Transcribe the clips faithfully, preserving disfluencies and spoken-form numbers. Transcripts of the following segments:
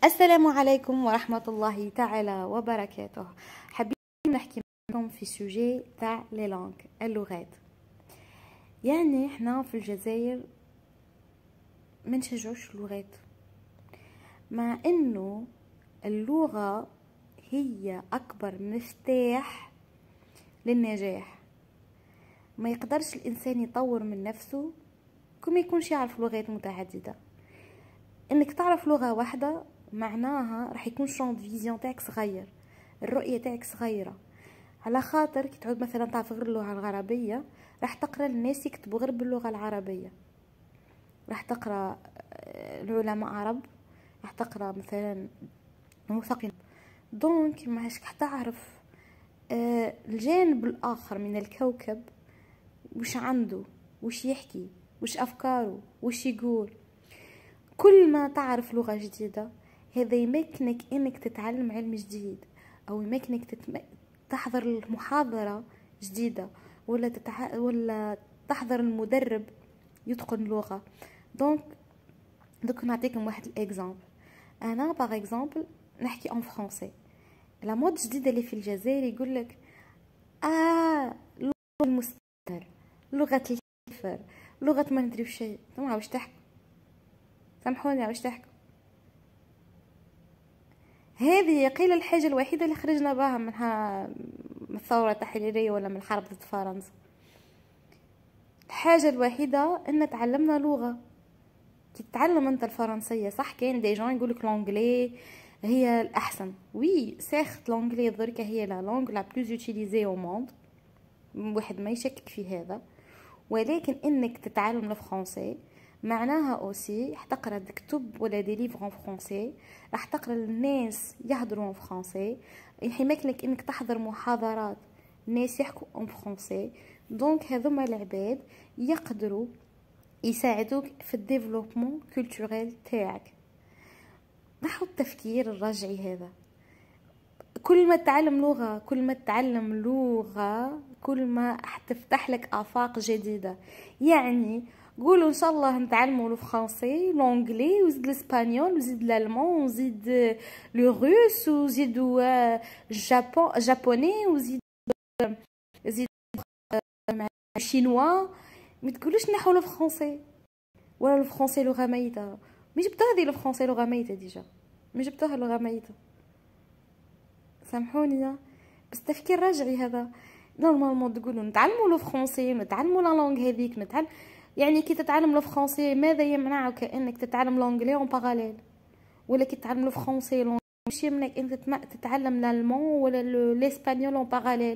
السلام عليكم ورحمة الله تعالى وبركاته. حابين نحكي معكم في سوجي تاع لي لونغ اللغات. يعني احنا في الجزائر ما نشجعوش اللغات، مع انه اللغة هي اكبر مفتاح للنجاح. ما يقدرش الانسان يطور من نفسه كما يكونش يعرف لغات متعددة. انك تعرف لغة واحدة معناها راح يكون شون فيزيون تاعك صغير، الرؤية تاعك صغيرة، على خاطر كي تعود مثلا تعرف غير اللغة العربية راح تقرا الناس يكتبوا غير باللغة العربية، راح تقرا العلماء عرب، راح تقرا مثلا المثقفين. دونك ما عادش تعرف الجانب الاخر من الكوكب، وش عنده، وش يحكي، وش افكاره، وش يقول. كل ما تعرف لغة جديدة هذا يمكنك انك تتعلم علم جديد، او يمكنك تتم... تحضر المحاضرة جديدة، ولا تتع... ولا تحضر المدرب يتقن لغة. دونك دوك نعطيكم واحد الاكزامبل. انا باغ اكزامبل نحكي اون فرونسي. لا مود جديدة اللي في الجزائر يقول لك اه لغة المستمر، لغة الكفر، لغة ما ندري وش. انتوما واش تحكوا؟ سامحوني واش تحكوا؟ هذه قيل الحاجة الوحيدة اللي خرجنا بها منها من الثورة التحريرية ولا من الحرب ضد فرنسا. الحاجة الوحيدة ان تعلمنا لغة. كي تتعلم انت الفرنسية صح، كاين دي جون يقولك لونجلي هي الاحسن. وي سيخت لونجلي دركا هي لا لونغ لا بلوز يوتيليزي او موند، واحد ما يشكك في هذا، ولكن انك تتعلم الفرنسي معناها اوسي راح تقرا تكتب ولا دي ليفر ان فرونسي، راح تقرا الناس يهضروا ان فرونسي، يمكنك انك تحضر محاضرات الناس يحكوا ان فرونسي. دونك هذوما العباد يقدروا يساعدوك في الديفلوبمون كولتوريل تاعك. نحو التفكير الرجعي هذا، كل ما تتعلم لغة كل ما تتعلم لغة كل ما تفتح لك آفاق جديدة. يعني قولوا ان شاء الله نتعلموا الفرنسي، لونجلي، وزيد الاسبانيول، وزيد الالمان، وزيد لو روس، وزيدوا جابون جابوني، وزيد زيد الشينوا. ما تقولوش نحو الفرنسي ولا الفرنسي لغة ميتة. مي جبتوها هذه الفرنسي لغة ميتة ديجا، مي جبتوها لغة ميتة. سامحوني بس تفكير رجعي هذا. نورمالمون تقولوا نتعلموا لو فرونسي، نتعلموا لا لونغ هذيك، نتعلم. يعني كي تتعلم لو فرونسي ماذا يمنعك انك تتعلم لونجلي اون باراليل؟ ولا كي تتعلم لو فرونسي لونغ مش يمنعك انك تتعلم الالمان ولا الاسبانيول اون باراليل؟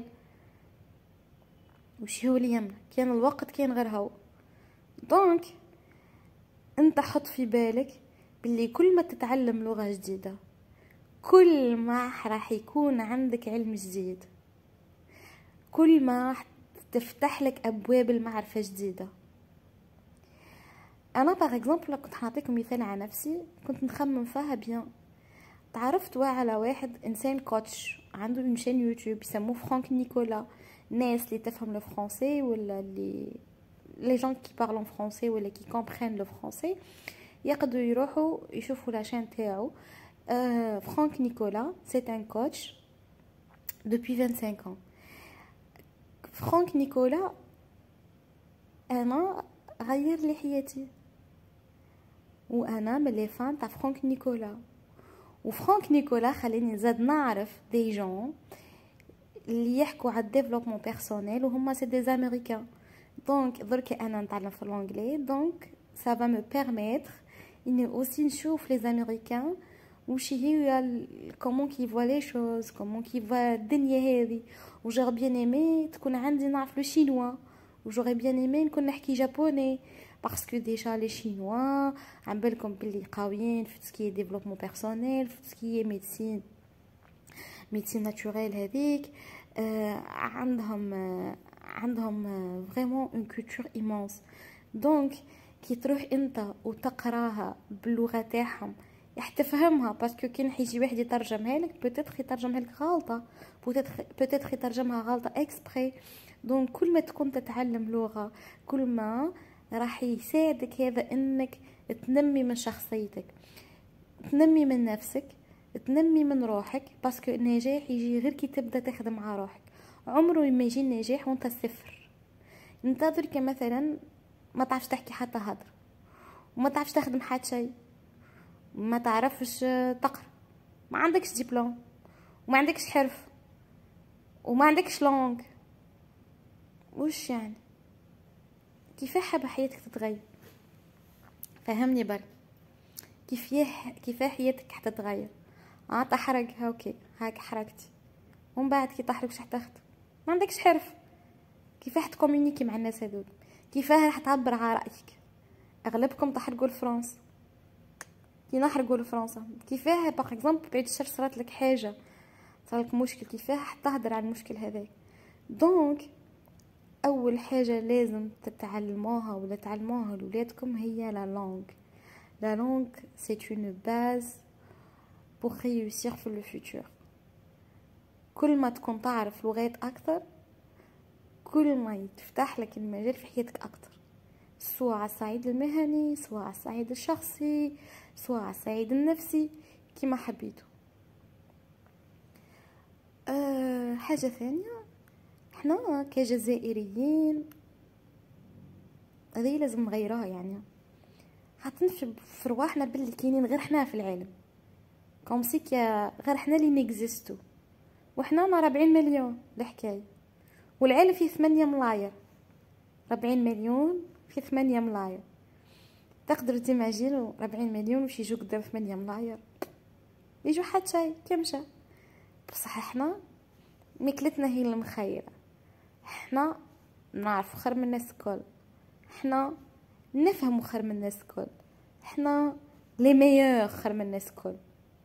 وش هو اللي يمنع؟ كان الوقت كان غير هو. دونك انت حط في بالك باللي كل ما تتعلم لغة جديدة كل ما راح يكون عندك علم جديد، كل ما تفتح لك ابواب المعرفة جديدة. انا باغ اكزومبل كنت نعطيكم مثال على نفسي، كنت نخمم فيها بيان. تعرفت على واحد انسان كوتش عنده اون شين يوتيوب يسموه فرانك نيكولا. الناس اللي تفهم الفرنسي ولا اللي لي جون كي بارلون فرنسي ولا كي كومبرين لو فرنسي يقدروا يروحوا يشوفوا لا شين تاعو. Euh, Franck Nicolas, c'est un coach depuis vingt-cinq ans. Franck Nicolas أنا غير لي حياتي، وأنا من لي فان تاع فرانك نيكولا. وفرانك نيكولا خليني نزاد نعرف دي جون اللي يحكوا على الديفلوبمون بيرسونيل وهما سي دي امريكان. دونك درك انا نتعلم في الانجلي، دونك ça va me permettre اني aussi نشوف لي امريكان وش هي كومون كي فوا لي شوز، كومون كي فوا الدنيا هذه. وجوغ بيان ايمي تكون عندي نعرف لو شينوا، وجوغ بيان ايمي نكون نحكي جابوني، باسكو ديجا لي شينوا عم بالكم بلي قويين في تسكي ديفلوبمون بيرسونيل، في تسكي ميديسين ميديسين ناتوريل هذيك. آه عندهم آه عندهم فريمون اون كولتور ايمونس. دونك كي تروح انت وتقراها باللغه تاعهم راح تفهمها، باسكو كي نحيجي واحد يترجمها لك بوتيتر يترجمها لك غلطه، بوتيتر يترجمها غلطه اكسبري. دونك كل ما تكون تتعلم لغه كل ما راح يساعدك هذا انك تنمي من شخصيتك. تنمي من نفسك، تنمي من روحك، باسكو النجاح يجي غير كي تبدا تخدم مع روحك. عمره ما يجي النجاح وانت صفر. انتظر كمثلا ما تعرفش تحكي حتى هدر، وما تعرفش تخدم حتى شيء، ما تعرفش تقرا، ما عندكش دبلوم، وما عندكش حرف، وما عندكش لونغ، وش يعني؟ كيف حابة حياتك تتغير؟ فهمني برك. كيف كيف حياتك حتتغير؟ اه تحرق اوكي، هاك حركتي، ومن بعد كي تحرق وش حتاخد؟ ما عندكش حرف. كيف حتكومونيكي مع الناس هذول؟ كيف راح تعبر على رايك؟ اغلبكم تحرقوا لفرنسا. كي نحرقوا لفرنسا كيفاه باغ اكزومبل بعد الشر صارت لك حاجه، صارلك مشكل، كيفاه حتهضر على المشكل هذاك؟ دونك اول حاجه لازم تتعلموها ولا تعلموها لولادكم هي لا لونغ. لا لونغ سي اون باز بور réussir في لو فيتور. كل ما تكون تعرف لغات اكثر، كل ما يتفتح لك المجال في حياتك اكثر، سواء على الصعيد المهني، سواء على الصعيد الشخصي، سواء على الصعيد النفسي، كما حبيتوا. أه حاجه ثانيه، احنا كجزائريين هذه لازم نغيرها، يعني حتنفي في رواحنا باللي كاينين غير حنا في العالم، كوم سي كيا غير حنا اللي نيكزيستو، وحنا ما ربعين مليون الحكايه، والعالم فيه ثمانية ملاير. ربعين مليون في ثمانية ملاير، تقدروا تيماجينوا ربعين مليون وش يجوا قدام ثمانية ملاير؟ يجوا حتى شيء كمشى. بصح احنا ماكلتنا هي المخيره، احنا نعرف خير من الناس الكل، احنا نفهم خير من الناس الكل، احنا لي ميور خير من الناس الكل.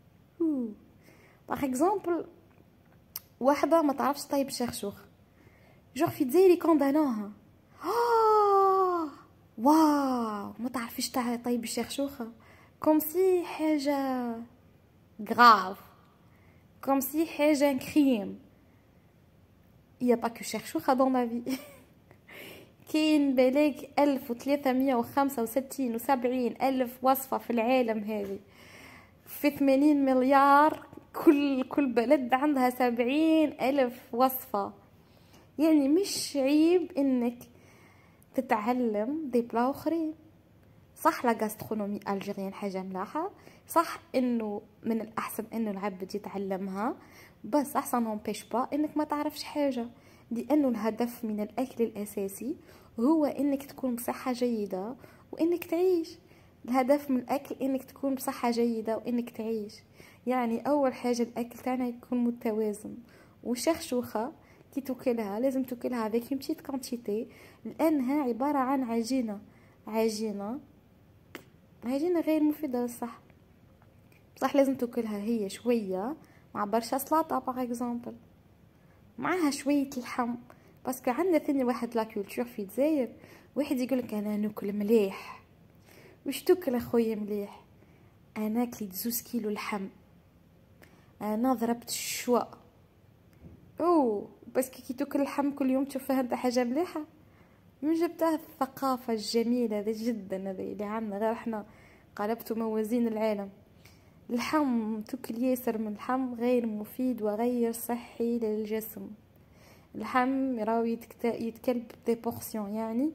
باغ اكزومبل واحده ما تعرفش طيب شخشوخ، جوغ في الجزائر كوندانوها، آه واو ما تعرفيش تاع طيب الشخشوخه، كوم سي حاجه غراف، كوم سي حاجه كريم. يا باكو شخشوخه دون ما في كاين بلاك ألف وثلاثمية وخمسة وستين وسبعين ألف وصفة في العالم هذه، في ثمانين مليار، كل كل بلد عندها سبعين ألف وصفة. يعني مش عيب إنك تتعلم دي بلا أخرين. صح لا غاسترونومي الجيريان حاجة ملاحة، صح إنه من الأحسن إنه العبد يتعلمها، بس أحسن نومبيش با إنك ما تعرفش حاجة، لأنه الهدف من الأكل الأساسي هو إنك تكون بصحة جيدة وإنك تعيش. الهدف من الأكل إنك تكون بصحة جيدة وإنك تعيش. يعني أول حاجة الأكل تاعنا يكون متوازن، وشخشوخة كي تاكلها لازم تاكلها avec une petite quantité، لأنها عبارة عن عجينة عجينة عجينة غير مفيدة للصحة. بصح لازم تاكلها هي شوية مع برشا سلطة باغ اكزومبل، معاها شوية لحم، باسكو عندنا ثاني واحد لا كولتور في الجزائر، واحد يقولك انا ناكل مليح. وش تاكل اخويا مليح؟ انا كليت زوز كيلو لحم، انا ضربت الشوا. اوه بس كي تاكل اللحم كل يوم تشوفها انت حاجه مليحه؟ من جبتها الثقافه الجميله هذه جدا هذه اللي عندنا، غير احنا قلبتوا موازين العالم. اللحم تاكل ياسر من اللحم غير مفيد وغير صحي للجسم. اللحم راهو يتكل بدي بورسيون، يعني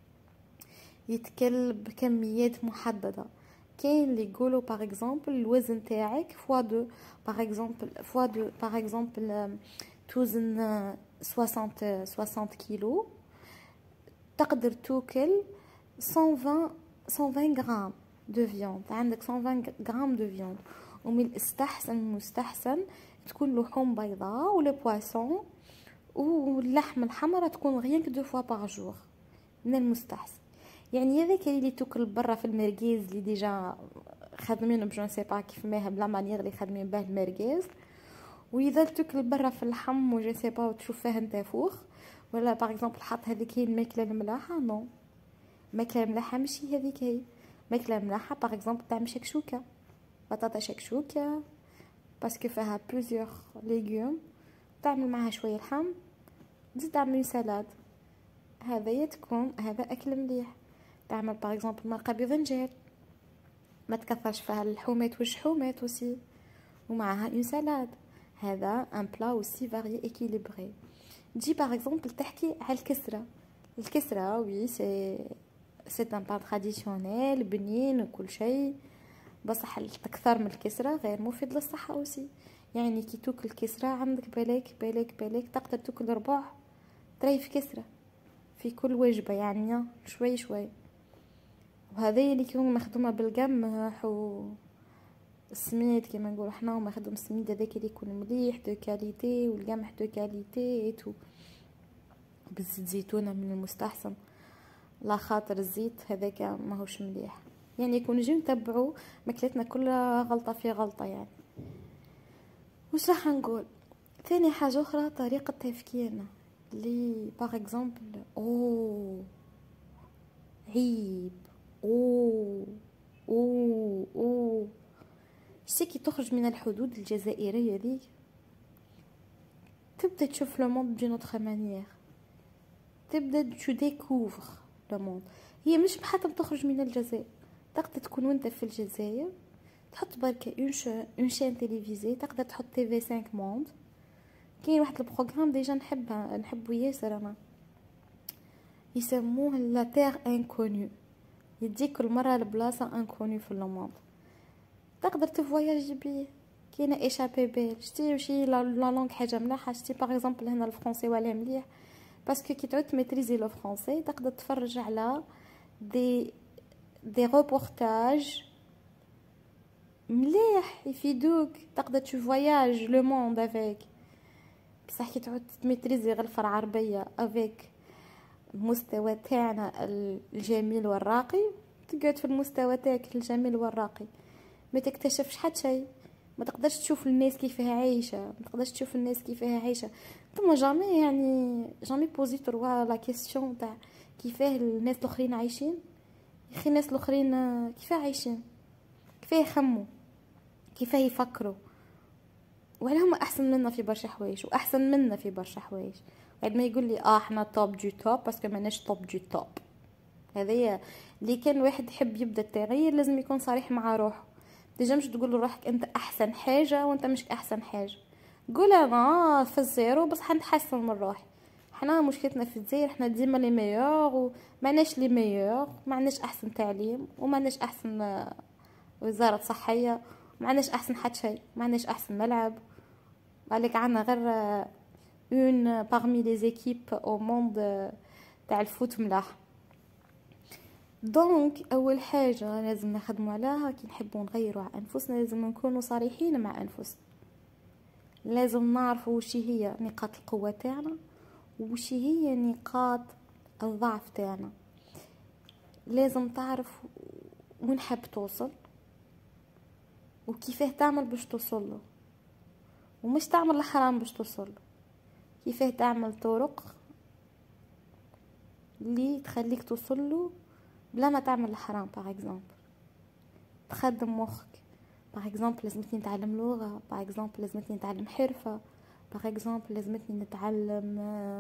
يتكل بكميات محدده. كاين اللي يقولوا باغ اكزومبل الوزن تاعك فوا دو، باغ اكزومبل فوا دو باغ اكزومبل توزن ستين ستين كيلو، تقدر توكل مية وعشرين غرام دو فيوند، عندك مية وعشرين غرام دو فيوند. ومن الاستحسن المستحسن تكون لحوم بيضاء ولا بواسون، واللحم الحمرا تكون غير دو فوا باغ جور من المستحسن. يعني هذاك اللي تاكل برا في المركز اللي ديجا خادمين بجون سي با كيف ما بلا مانيير اللي خادمين به المركز، واذا تاكل برا في اللحم وجو سي با وتشوف فيه نتافوخ، ولا باغ اكزومبل حط هذيك هي الماكله الملاحه، نو الماكله الملاحه ماشي هذيك هي. الماكله الملاحه باغ اكزومبل تاع شكشوكه، بطاطا شكشوكه باسكو فيها بليزيور ليغوم، تعمل معها شويه لحم، تزيد تعمل سلاد، هذا تكون هذا اكل مليح. تعمل باغ اكزومبل مرقه بذنجان، ما تكثرش فيها اللحومات والشحومات اوسي، ومعها اون سالاد. هذا ان بلا اوسي فاريي اكيليبري. تجي باغ اكزومبل تحكي على الكسره. الكسره وي سي سي ان بان تراديسيونيل بنين وكل شيء، بصح التكثر من الكسره غير مفيد للصحه اوسي. يعني كي تاكل كسره عندك بالك بالك بالك تقدر تاكل ربع طريف كسره في كل وجبه، يعني شوي شوي. وهذا اللي يكون مخدومه بالقمح و السميد كيما نقولوا حنا، ومخدوم السميد هذاك اللي يكون مليح دو كاليتي، والقمح دو كاليتي تو بالزيت زيتونه من المستحسن، لا خاطر الزيت هذاك ماهوش مليح. يعني يكون نجي نتبعوا ماكلتنا كلها غلطه في غلطه. يعني واش راح نقول ثاني حاجه اخرى؟ طريقه تفكيرنا لي باغ اكزومبل او عيب او او او شتي كي تخرج من الحدود الجزائريه ذيك تبدا تشوف لو موند دون اوتر مانيير، تبدا تو ديكوفر لو موند. هي مش بحتى تخرج من الجزائر، تقدر تكون وانت في الجزائر تحط برك اون اون شين تيليفزي، تقدر تحط تي في خمسة موند. كاين واحد البروغرام ديجا نحبها نحبو ياسر انا، يسموه لا تير انكونو، يديك كل مره لبلاصه انكونو في لو موند، تقدر تفواياجي بيه. كاينه ايشابي بيل شتي وشي لا لونغ حاجه ملاحه. شتي باغ اكزومبل هنا الفرونسي ولا مليح، باسكو كي تعود تميتريزي لو فرونسي تقدر تفرج على دي دي روبورتاج مليح يفيدوك، تقدر تفواياج لو موند افيك. بصح كي تعود تميتريزي غير الفرع عربيه افيك المستوى تاعنا الجميل والراقي، تقعد في المستوى تاعك الجميل والراقي، ما تكتشفش حتى شيء. ما تقدرش تشوف الناس كيفاه عايشه، ما تقدرش تشوف الناس كيفاه عايشه. ثم جامي يعني جامي بوزي تروا لا كيسيون تاع كيفاه الناس الاخرين عايشين. يا اخي الناس الاخرين كيفاه عايشين، كيفاه يخموا، كيفاه يفكروا، وعلى هما احسن منا في برشا حوايج، واحسن منا في برشا حوايج. بعد ما يقول لي اه احنا توب دو توب باسكو ماناش توب دو توب. هذه اللي كان واحد يحب يبدا التغيير لازم يكون صريح مع روحه. تنجمش تقول لروحك انت احسن حاجه وانت مش احسن حاجه. قول انا في الزيرو بس حنتحسن من روحي. حنا مشكلتنا في الجزائر حنا ديما لي ميور ومعناش لي ميور، معناش احسن تعليم ومعناش احسن وزاره صحيه، معناش احسن حتى شيء، معناش احسن ملعب. بالك عنا غير اون باغمي لي زيكيب او موند تاع الفوت ملاح. دونك اول حاجه لازم نخدموا عليها كي نحبوا نغيروا على انفسنا، لازم نكونوا صريحين مع انفسنا. لازم نعرفوا وش هي نقاط القوه تاعنا وش هي نقاط الضعف تاعنا. لازم تعرف وين حاب توصل وكيفاه تعمل باش توصل له، ومش تعمل الحرام باش توصل له. كيفاه تعمل طرق اللي تخليك توصل له بلا ما تعمل الحرام. باغ اكزومبل تخدم مخك، باغ اكزومبل لازمتني نتعلم لغه، باغ اكزومبل لازمتني نتعلم حرفه، باغ اكزومبل لازمتني نتعلم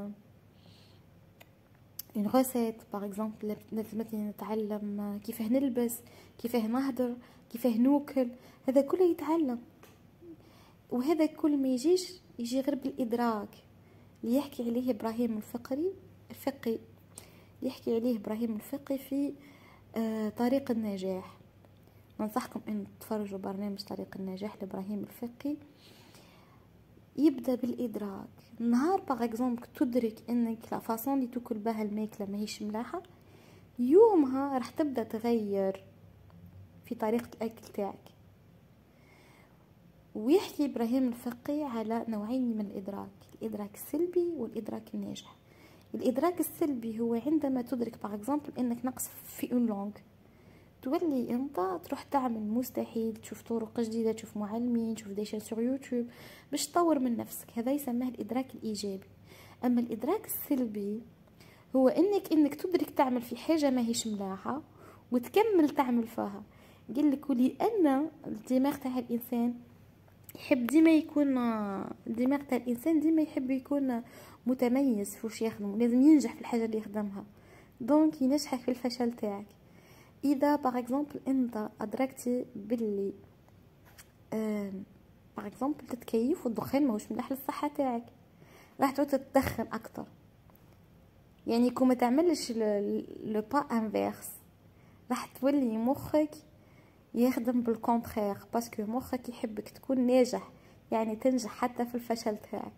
اون غوسيت، باغ اكزومبل لازمتني نتعلم كيفاه نلبس، كيفاه نهدر، كيفاه نوكل. هذا كله يتعلم، وهذا كل ما يجيش يجي غير بالادراك اللي يحكي عليه ابراهيم الفقري الفقي يحكي عليه ابراهيم الفقي في آه طريق النجاح. ننصحكم ان تتفرجوا برنامج طريق النجاح لابراهيم الفقي. يبدا بالادراك. نهار باغ اكزومبل تدرك انك لا فاصون اللي تاكل بها الماكله ماهيش ملاحه، يومها راح تبدا تغير في طريقه الاكل تاعك. ويحكي ابراهيم الفقي على نوعين من الادراك، الادراك السلبي والادراك الناجح. الادراك السلبي هو عندما تدرك باغ اكزومبل انك نقص في اون لونغ، تولي انت تروح تعمل مستحيل، تشوف طرق جديده، تشوف معلمين، تشوف ديشان سور يوتيوب باش تطور من نفسك. هذا يسمى الادراك الايجابي. اما الادراك السلبي هو انك انك تدرك تعمل في حاجه ماهيش ملاحه وتكمل تعمل فيها. قال لك ولان الدماغ تاع الانسان يحب ديما يكون الدماغ تاع الانسان ديما يحب يكون متميز في واش يخدم، لازم ينجح في الحاجه اللي يخدمها، دونك ينجحك في الفشل تاعك. اذا باغ اكزومبل انت ادركتي باللي باغ اكزومبل تتكيف والدخان ماهوش مليح للصحه تاعك، راح تعود تدخن اكتر. يعني كون ما تعملش لو با انفيرس، راح تولي مخك يخدم بالكونترير، باسكو مخك يحبك تكون ناجح، يعني تنجح حتى في الفشل تاعك.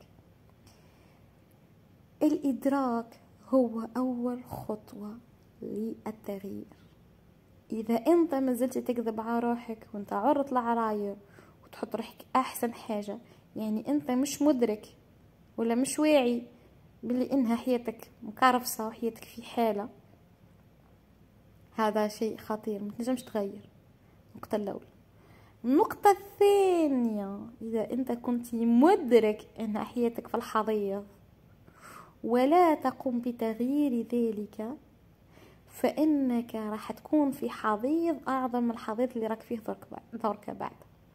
الادراك هو اول خطوه للتغيير. اذا انت ما زلت تكذب على روحك وانت عرض للعراير وتحط روحك احسن حاجه، يعني انت مش مدرك ولا مش واعي باللي انها حياتك مكرفصه وحياتك في حاله، هذا شيء خطير ما تنجمش تغير. النقطه الاولى. النقطه الثانيه، اذا انت كنت مدرك ان حياتك في الحضيض ولا تقوم بتغيير ذلك، فانك راح تكون في حضيض اعظم من الحضيض اللي راك فيه درك بعد.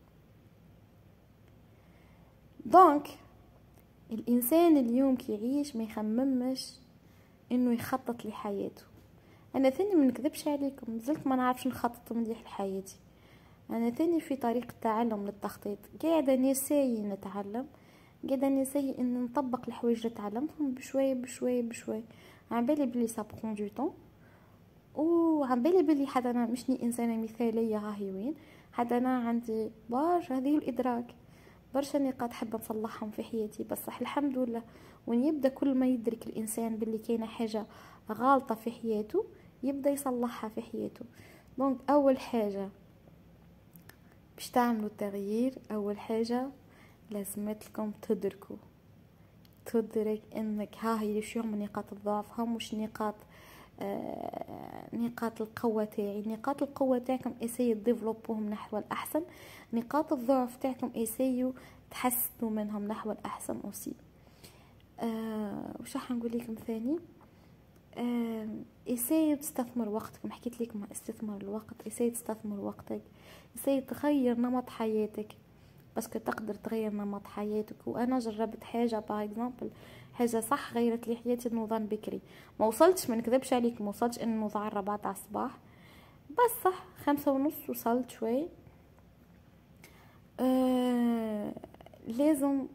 دونك الانسان اليوم كي يعيش ما يخممش انه يخطط لحياته. انا ثاني ما نكذبش عليكم، زلت ما نعرفش نخطط مليح لحياتي. انا ثاني في طريق التعلم للتخطيط، قاعده نساي نتعلم، قاعده نساي ان نطبق الحوايج اللي تعلمتهم بشويه بشويه بشويه. عم بالي بلي سا برون دو طون، وعم بالي بلي حتى انا مشني انسانه مثاليه هاهي وين، حتى انا عندي برشا هذه الادراك، برشا نقاط حابه نصلحهم في حياتي. بس الحمد لله وين يبدا كل ما يدرك الانسان باللي كاينه حاجه غلطه في حياته يبدا يصلحها في حياته. دونك اول حاجه باش تعملوا التغيير، اول حاجه لازمتلكم تدركوا تدرك انك ها هي شو من نقاط الضعف، هم مش نقاط آه نقاط القوة تاعي. نقاط القوة تاعكم اسيو ديفلوبوهم نحو الأحسن، نقاط الضعف تاعكم اسيو تحسنوا منهم نحو الأحسن أوسي. آه وش راح نقول لكم ثاني؟ آه اسيو تستثمر وقتكم، حكيت لكم استثمر الوقت، اسيو تستثمر وقتك، اسيو تغير نمط حياتك، بس تقدر تغير نمط حياتك. وانا جربت حاجه باغ اكزومبل، حاجه صح غيرت لي حياتي، النوضان بكري. ما وصلتش ما نكذبش عليك، ما وصلتش ان نوض على الربعة تاع الصباح، بس صح خمسة ونص وصلت شوي. آه لازم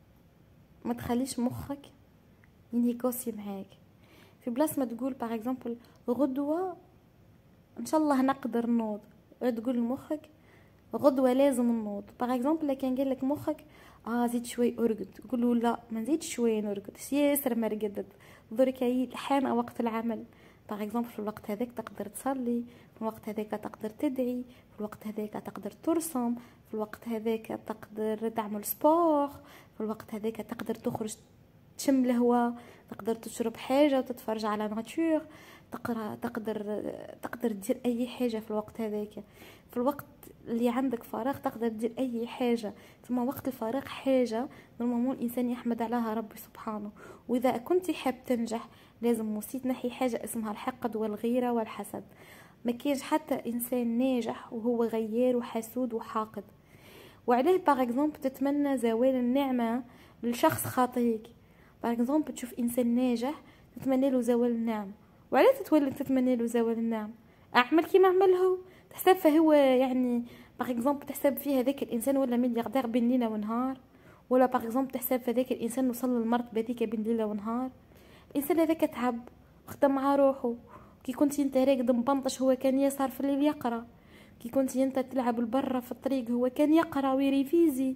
ما تخليش مخك ينيكوسي معاك، في بلاصه ما تقول باغ اكزومبل غدوه ان شاء الله نقدر نوض، تقول لمخك غدوه لازم نوض. باغ اكزومبل كان قال لك مخك اه زيد شوي ارقد، قول له لا ما نزيد شوي نرقد، ياسر ما رقدت، درك حان وقت العمل. باغ اكزومبل في الوقت هذاك تقدر تصلي، في الوقت هذاك تقدر تدعي، في الوقت هذاك تقدر ترسم، في الوقت هذاك تقدر تعمل سبور، في الوقت هذاك تقدر تخرج تشم الهواء، تقدر تشرب حاجه وتتفرج على ناتور، تقرا، تقدر تقدر دير اي حاجه في الوقت هذاك. في الوقت اللي عندك فراغ تقدر دير اي حاجه. ثم وقت الفراغ حاجه نورمالمون الانسان يحمد عليها ربي سبحانه. واذا كنت حاب تنجح لازم موسي تنحي حاجه اسمها الحقد والغيره والحسد. ما كاينش حتى انسان ناجح وهو غيار وحسود وحاقد. وعليه باغ اكزومبل تتمنى زوال النعمه لشخص خاطيك. باغ اكزومبل تشوف انسان ناجح تتمنى له زوال النعم، وعلاه تتولي تتمنى له زوال النعم؟ اعمل كيما عمله، تحسب فهو يعني باغ اكزومبل تحسب فيه هذاك الانسان ولا ملياردير بين ليله ونهار، ولا باغ اكزومبل تحسب في هذاك الانسان وصل للمرتبه هذيك بين ليله ونهار. الانسان هذاك تعب وخدم مع روحه. كي كنت انت راقد مبنطش هو كان يسهر في الليل يقرا، كي كنت انت تلعب البرة في الطريق هو كان يقرا ويريفيزي،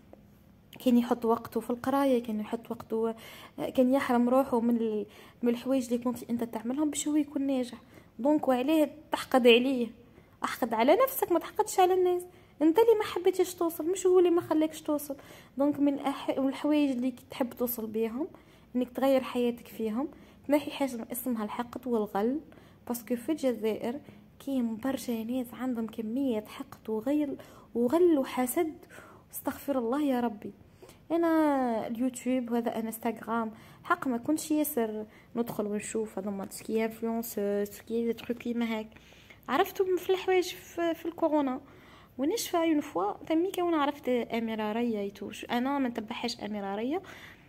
كان يحط وقته في القرايه، كان يحط وقته، كان يحرم روحه من من الحوايج اللي كنت انت تعملهم باش هو يكون ناجح. دونك وعليه تحقد عليه؟ احقد على نفسك، ما تحقدش على الناس. انت اللي ما حبيتش توصل، مش هو اللي ما خلاكش توصل. دونك من الحوايج اللي تحب توصل بيهم انك تغير حياتك فيهم، تنحي حاجه اسمها الحقد والغل. باسكو في الجزائر كاين برشا ناس عندهم كميه حقد وغل وغل وحسد، استغفر الله يا ربي. انا اليوتيوب وهذا انستغرام حق ما كنتش ياسر ندخل ونشوف هذوما تسكي انفلونسوس تسكي تروكي ما هيك، عرفتهم في الحوايج في, في الكورونا. ونشفى اون فوا تمي كون عرفت اميره ريا يتوش. انا ما نتبعهاش اميره ريا،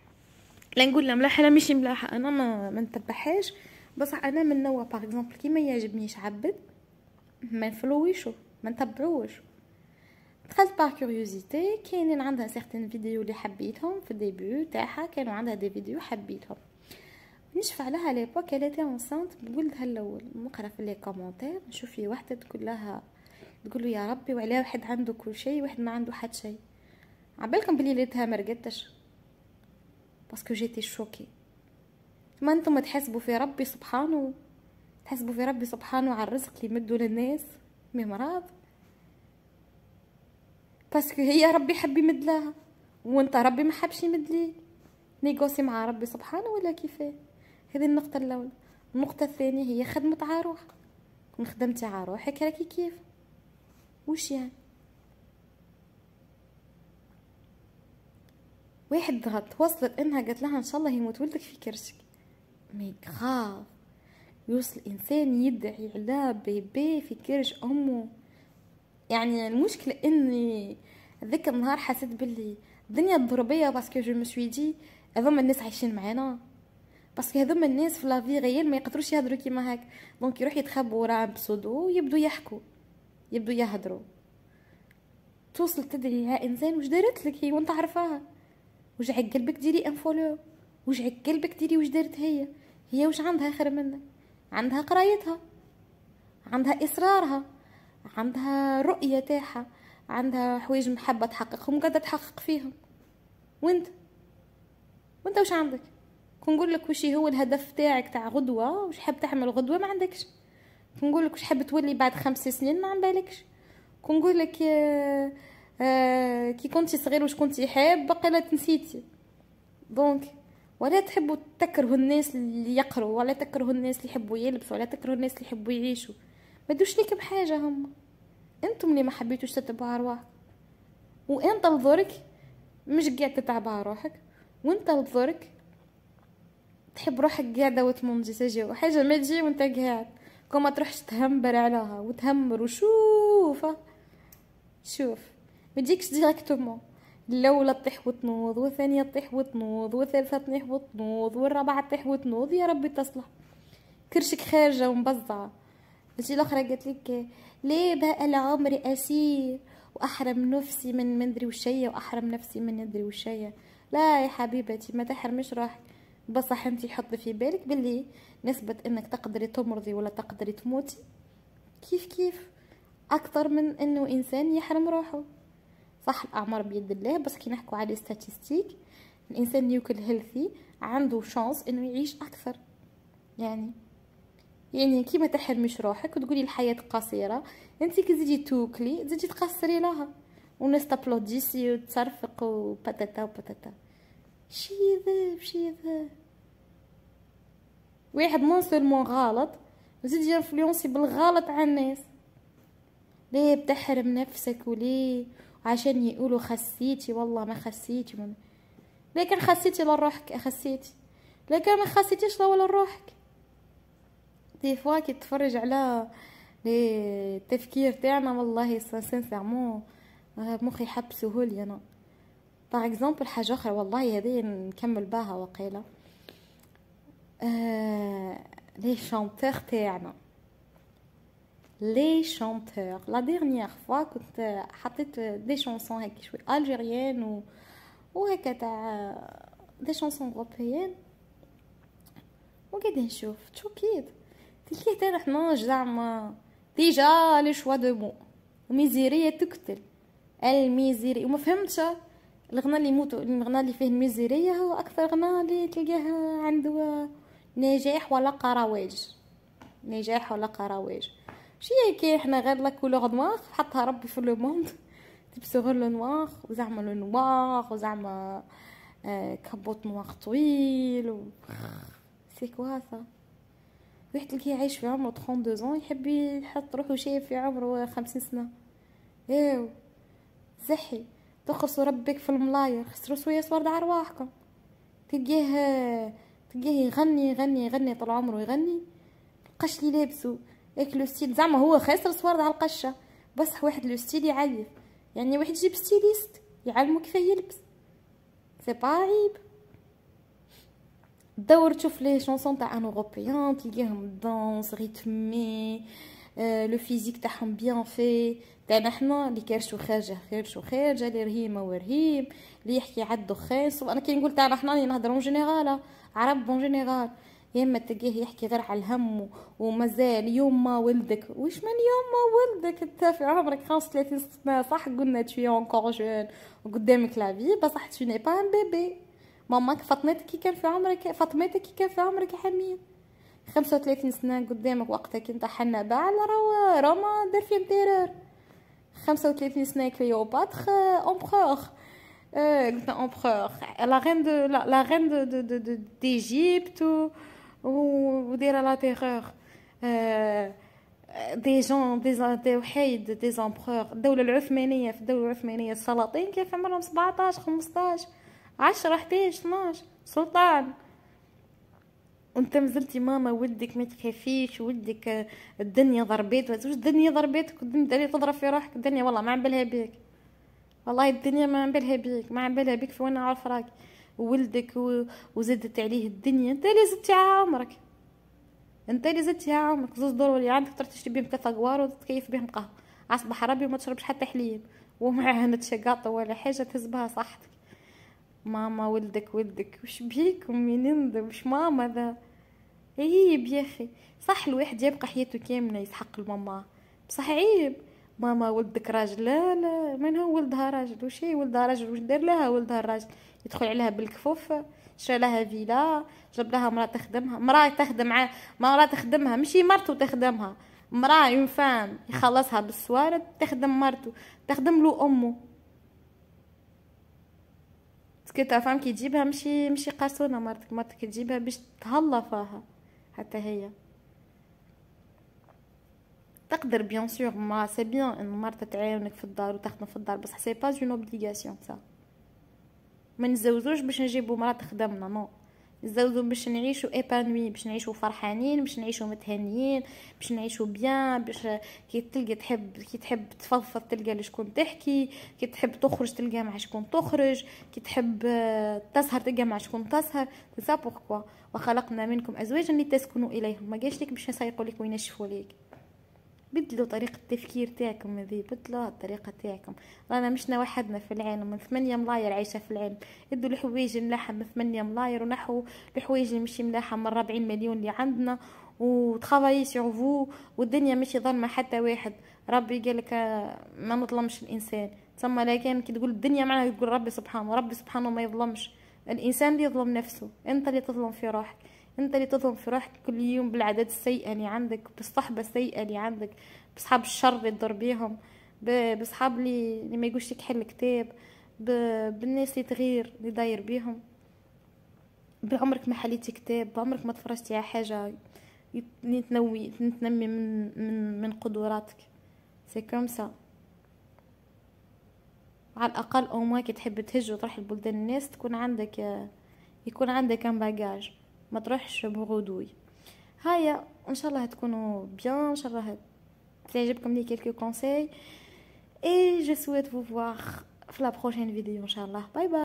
لا نقول لا ملاحه لا ماشي ملاحه، انا ما ما نتبعهاش، بصح انا من نوع باغ اكزومبل كي ما يعجبنيش عبد ما نفلويشو ما نتبعوش. دخلت باغ كوريوزيتي، كاينين عندها سيغتين فيديو اللي حبيتهم في الديبيو تاعها، كانوا عندها دي فيديو حبيتهم. نشفع لها ليبوك elle était enceinte بولدها الاول. نقرا في لي كومونتير نشوف في وحده تقول لها تقول له يا ربي وعلاه واحد عنده كل شيء واحد ما عنده حتى شيء. عبالكم بلي ليتها ما رقدتش باسكو جيتي شوكي. ما انتم تحسبوا في ربي سبحانه، تحسبوا في ربي سبحانه على الرزق اللي يمدوا للناس مي مرض، باسكو هي ربي حب يمد لها وانت ربي ما حبش يمد لي. نيغوسي مع ربي سبحانه ولا كيفاه؟ هذه النقطه الاولى. النقطه الثانيه هي خدمه على روحك. كون خدمتي على روحك راكي كيف وش يعني. واحد ضغط وصلت انها قالت لها ان شاء الله يموت ولدك في كرشك. مي غاف يوصل انسان يدعي على بيبي في كرش امه. يعني المشكله اني ذاك النهار حسيت باللي الدنيا ضربيه باسكو جو مسوي دي هذوما الناس عايشين معانا، باسكو هذوما الناس في لافي غيال ما يقدروش يهضروا كيما هاك، دونك يروح يتخبوا ورا بسودو ويبدو يحكوا يبدو يهضروا. توصل تدري ها انسان واش دارت لك هي وانت عارفاها، وجعك قلبك ديري انفولو، وجعك قلبك ديري واش دارت هي. هي واش عندها خير منك؟ عندها قرايتها، عندها اصرارها، عندها رؤيه تاعها، عندها حوايج محبه تحققهم قاعده تحقق فيهم. وانت وانت واش عندك؟ كون نقول لك واش هو الهدف تاعك تاع غدوه، واش حاب تعمل غدوه ما عندكش. كون نقول لك واش حاب تولي بعد خمس سنين ما عم بالكش. كون نقول لك آه آه كي كنتي صغير واش كنتي حاب بقى لا تنسيتي. دونك ولا تحبوا تكرهوا الناس اللي يقروا، ولا تكرهوا الناس اللي يحبوا يلبسوا، ولا تكرهوا الناس اللي يحبوا يعيشوا. ما دوش ليك بحاجه، هم انتم اللي ما حبيتوش تتبعوا ارواحك. وانت لظرك مش قاعد تتعب روحك، وانت لظرك تحب روحك قاعده وتمنجي تجي حاجه ما تجي وانت قاعد كما تروحش تهمبر عليها وتهمر وشوف شوف ما تجيكش ديريكتومون. الاولى تطيح وتنوض، والثانيه تطيح وتنوض، والثالثه تطيح وتنوض، والرابعه تطيح وتنوض. يا ربي تصلح كرشك خارجه ومبزعه. تجي الاخرى قالت لك ليه بقى العمر اسير واحرم نفسي من مندري وشيه واحرم نفسي من ندري وشيه. لا يا حبيبتي ما تحرمش روحك، بصح انتي حطي في بالك باللي نسبه انك تقدري تمرضي ولا تقدري تموتي كيف كيف اكثر من انه انسان يحرم روحه. صح الاعمار بيد الله، بس كي نحكوا على ستاتستيك الانسان ياكل هيلثي عنده شانس انه يعيش اكثر. يعني يعني كي ما تحرمش روحك وتقولي الحياه قصيره، انت كي تزيدي توكلي تزيدي تقصري لها والناس تابلوديسي وتصرفق وباتاتا وباتاتا. شي ذا شي ذا واحد نون سولمون غلط وزيد ينفلونسي بالغلط على الناس. ليه بتحرم نفسك وليه؟ عشان يقولوا خسيتي. والله ما خسيتي من... لكن خسيتي لروحك خسيتي، لكن ما خسيتيش ولا لروحك. دي فوا كي تتفرج على التفكير تاعنا والله سانسيرمون مخي حبسه لي انا. باغ اكزومبل حاجه اخرى والله هذه نكمل بها وقيله آه... لي شانتور تاعنا لي شانتور. لا ديرنيير فوا كنت حطيت دي شانسون هيك شوي الجيريان و وهكا تاع دي شانسون اوروبيين وقاعدين نشوف تشوكيد تلقيه تاع حنا زعما ديجا لي شوا دو مو ميزيريه تقتل الميزيري. وما فهمتش الغنى اللي يموت الغنى اللي فيه الميزيريه هو اكثر غنى اللي تلقاه عنده نجاح ولا قراواج. نجاح ولا قراواج شي كي احنا غير لا كولور نوار حطها ربي في لو موند تلبسو غير لو نوار وزعما لو نوار وزعما آه كابوت نوار طويل و... سي كوا سا. واحد تلقيه عايش في عمره اثنين وثلاثين يحب يحط روحو شايف في عمره خمسين سنه. ايوا زحي تخصوا ربك في الملاير خسروا شويه صور على رواحكم. تلقيه تلقيه يغني يغني يغني طول عمره يغني القش اللي لابسو هيك لو ستيل زعما هو خاسر صور على القشه، بس واحد لو ستيل يعيف. يعني واحد يجيب ستيليست يعلمو كيف يلبس سي با عيب. دور تشوف لي شونسون تاع ان اوروبيان تلقاهم دانس ريتمي لو فيزيك تاعهم بيان في. تاعنا حنا اللي كارشو خارجه خارجه خارجه، اللي رهيمه ورهيم، اللي يحكي على الدخان. انا كي نقول تاعنا حنا اللي نهضروا جينيرال عرب بون جينيرال، يا اما تلقيه يحكي غير على الهم ومازال يوم ما ولدك. واش من يوم ما ولدك؟ انت في عمرك خمسة وثلاثين سنه صح، قلنا تشوي اونكور جون وقدامك لا في، بصح تو ني با ان بيبي. ماماك فاطمتك كي كان في عمرك، فاطمتك كي كان في عمرك يا حميد خمسة وثلاثين سنه قدامك، وقتها كنت حنا باع راه روما دار فيهم تيرور. خمسة وثلاثين سنه كليوباتر امبرور، قلنا امبرور لا رين دو لا رين دو دو دو دو ديجيبت ودير لا تيرور. دي جون دي دي وحيد دي زامبرور. الدوله العثمانيه، في الدوله العثمانيه السلاطين كيف عمرهم سبعطاش خمسطاش عشرة حداش اثناش سلطان. وانت مازلتي ماما ولدك ما تخافيش، ولدك الدنيا ضربات. واش الدنيا ضرباتك؟ الدنيا تضرب في روحك الدنيا، والله ما عم بالها بيك، والله الدنيا ما عم بالها بيك، ما عم بالها بيك في وانا عارف راك ولدك و... وزدت عليه الدنيا. انت اللي زدتي عمرك، انت اللي زدتي عمرك. زوز دور اللي عندك تروح تشري بهم ثلاثه قوار وتكيف بهم قهوه، اصبح ربي وما تشربش حتى حليب ومعها نتشقاطه ولا حاجه تهز بها صحتك. ماما ولدك ولدك وش بيك منين ذا؟ وش ماما ذا؟ عيب يا اخي. صح الواحد يبقى حياته كامله يسحق الماما، بصح عيب ماما ولدك راجل. لا لا، من هو ولدها راجل؟ وش هي ولدها راجل؟ وش دار لها ولدها الراجل؟ يدخل عليها بالكفوف، شرى لها فيلا، جاب لها مراه تخدمها، مراه تخدم مع مراه تخدمها، ماشي مرته تخدمها، مراه اون فام يخلصها بالسوارد تخدم مرته، تخدم له امه. سكيت فام كي تجيبها مشي مشي قرصونه مرتك، مرتك تجيبها باش تهلا فيها حتى هي. تقدر بيان سور ما سي بيان ان مرتك تعاونك في الدار وتخدم في الدار، بصح سي با اون اوبليغاسيون سا. ما نتزوجوش باش نجيبو مرا تخدمنا، نو، نتزوجو باش نعيشو ايبانوي، باش نعيشو فرحانين، باش نعيشو متهنيين، باش نعيشو بيان، باش كي تلقى تحب كي تحب تفضفض تلقى لشكون تحكي، كي تحب تخرج تلقى مع شكون تخرج، كي تحب تسهر تلقى مع شكون تسهر. سا بوركوا وخلقنا منكم ازواجا لتسكنوا اليهم. ما قالش لك باش نسيقوا لك وينشفوا لك. بدلوا طريقة التفكير تاعكم، هذه بدلوا الطريقة تاعكم. رانا مشنا وحدنا في العالم، من ثمانية ملاير عايشة في العالم. ادوا الحوايج ملاحة من ثمانية ملاير ونحو الحوايج اللي مشي ملاحة من أربعين مليون اللي عندنا، وتخافايي سور فو. والدنيا ماشي ظلمة حتى واحد. ربي قالك ما نظلمش الانسان، ثم لكن كي تقول الدنيا معناها تقول ربي سبحانه. ربي سبحانه ما يظلمش الانسان، اللي يظلم نفسه. انت اللي تظلم في روحك، انت اللي تظلم في روحك كل يوم بالعادات السيئه اللي عندك، بالصحبه السيئه اللي عندك، بصحاب الشر اللي تضر بيهم، بصحاب اللي اللي ما يقولش لك حل كتاب، بالناس اللي تغير اللي داير بيهم. بعمرك ما حليتي كتاب، بعمرك ما تفرجتي على حاجه تنوي تنمي من من من قدراتك. سي كوم سا. على الاقل او ما كي تحب تهج وتروح لبلدان الناس تكون عندك يكون عندك ان باجاج، ما تروحش بغدوي. هيا ان شاء الله تكونوا بيان، ان شاء الله تعجبكم لي quelques conseils et je souhaite vous voir في la prochaine vidéo ان شاء الله. باي باي.